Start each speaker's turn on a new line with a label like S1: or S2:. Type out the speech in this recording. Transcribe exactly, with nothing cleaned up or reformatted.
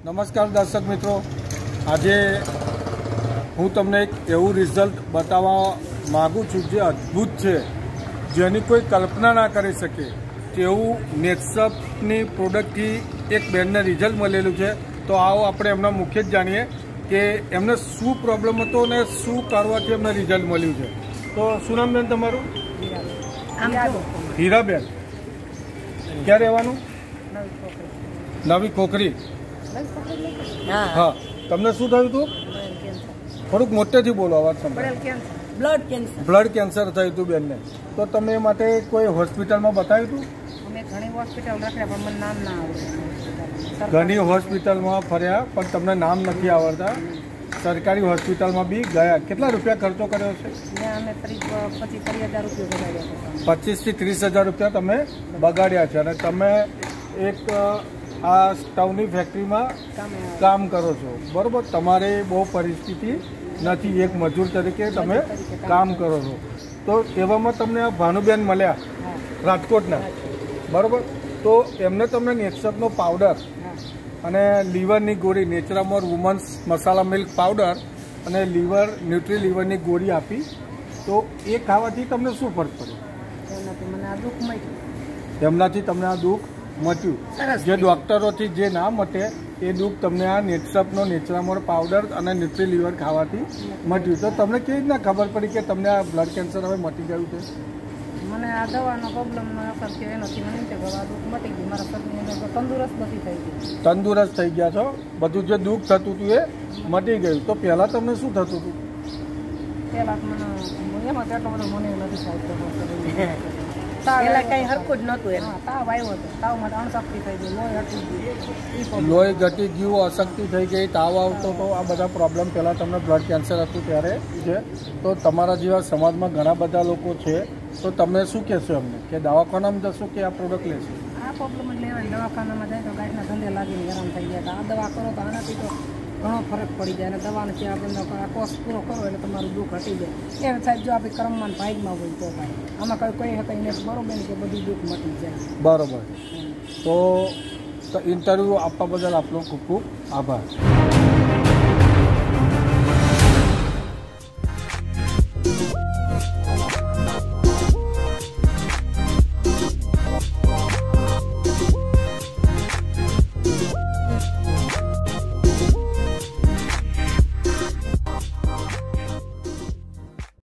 S1: નમસ્કાર દર્શક મિત્રો, આજે હું તમને એક એવું રિઝલ્ટ બતાવવા માગું છું જે અદ્ભુત છે, જેની કોઈ કલ્પના ના કરી શકે તેવું નેટસપની પ્રોડક્ટથી એક બેનને રિઝલ્ટ મળેલું છે। તો આવો આપણે એમના મુખ્ય જ જાણીએ કે એમને શું પ્રોબ્લેમ હતો અને શું કરવાથી એમને રિઝલ્ટ મળ્યું છે। તો શું નામ બેન તમારું? હીરાબેન। ક્યાં રહેવાનું? નવી ખોખરી। હા, તમને શું થયું હતું? થોડુંક મોટેથી બોલો, અવાજ સંભળાય।
S2: બ્લડ કેન્સર
S1: બ્લડ કેન્સર થયું હતું બેનને। તો તમે એ માટે કોઈ હોસ્પિટલમાં બતાવ્યું હતું?
S2: અમે ઘણી હોસ્પિટલ રાખ્યા પણ મને નામ ના આવડે।
S1: ઘણી હોસ્પિટલમાં ફર્યા પણ તમને નામ નથી આવડતા। સરકારી હોસ્પિટલમાં બી ગયા। કેટલા રૂપિયા ખર્ચો કર્યો છે?
S2: અમે પચીસ ત્રીસ હજાર રૂપિયા બગાડ્યા।
S1: પચીસથી ત્રીસ હજાર રૂપિયા તમે બગાડ્યા છે અને તમે એક આ સ્ટવની ફેક્ટરીમાં કામ કરો છો, બરાબર? તમારે બહુ પરિસ્થિતિ નથી, એક મજૂર તરીકે તમે કામ કરો છો। તો એવામાં તમને આ ભાનુબેન મળ્યા રાજકોટના, બરાબર? તો એમને તમને નેટસપનો પાવડર અને લીવરની ગોળી, Naturamore women's masala milk powder અને લીવર ન્યુટ્રી લીવરની ગોળી આપી। તો એ ખાવાથી તમને શું ફરક પડ્યો?
S2: એનાથી મને આ દુઃખ મળ્યું।
S1: એમનાથી તમને આ દુઃખ મટ્યું, જે ડૉક્ટરોથી જે ના મટે એ દુઃખ તમને આ નેટસપનો નેચરામોર પાવડર અને ન્યુટ્રી લીવર ખાવાથી મટ્યું। તો તમને કેવી રીતના ખબર પડી કે તમને આ બ્લડ કેન્સર હવે મટી ગયું છે?
S2: મને આ દવાનો પ્રોબ્લેમનો અસર છે, એનાથી મને એમ છે કે આ દુઃખ મટી ગયું, મારા શરીરની અંદર તંદુરસ્ત બધી થઈ ગઈ।
S1: તંદુરસ્ત થઈ ગયા છો, બધું જે દુઃખ થતું હતું એ મટી ગયું। તો પહેલાં તમને શું થતું હતું?
S2: પહેલાં મને એમાં તો એટલો બધો મને નથી થાય, પહેલા કઈ હરખું જ નહોતું, એમાં તાવ આવ્યો હતો, તાવ માટે અણશક્તિ થઈ ગઈ, લોહી હટી ગયું,
S1: લોહી ઘટી ગયું, અશક્તિ થઈ ગઈ, તાવ આવતો તો આ બધા પ્રોબ્લેમ પહેલાં તમને બ્લડ કેન્સર હતું ત્યારે છે। તો તમારા જેવા સમાજમાં ઘણા બધા લોકો છે, તો તમે શું કહેશો એમને કે દવાખાનામાં જશો કે આ પ્રોડક્ટ લેશો?
S2: આ પ્રોબ્લેમ જ લેવાય, દવાખાનામાં જાય તો ગાંઠના ધંધે લાગીને હેરાન થઈ ગયા। આ દવા કરો તો આનાથી તો ઘણો ફરક પડી જાય, અને દવાનો છે આપણને આ કોર્સ પૂરો કરો એટલે તમારું દુઃખ હટી જાય। એમ સાહેબ જો આપણે કર્મમાં ભાગમાં હોય તો ભાઈ આમાં કઈ કોઈ હતા એને બરોબર કે બધું દુઃખ મટી જાય,
S1: બરોબર? તો ઇન્ટરવ્યૂ આપવા બદલ આપનો ખૂબ ખૂબ આભાર।